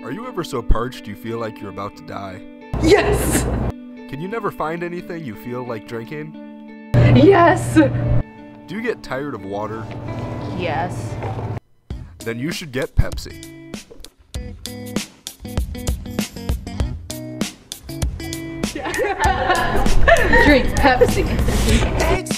Are you ever so parched you feel like you're about to die? Yes! Can you never find anything you feel like drinking? Yes! Do you get tired of water? Yes. Then you should get Pepsi. Drink Pepsi.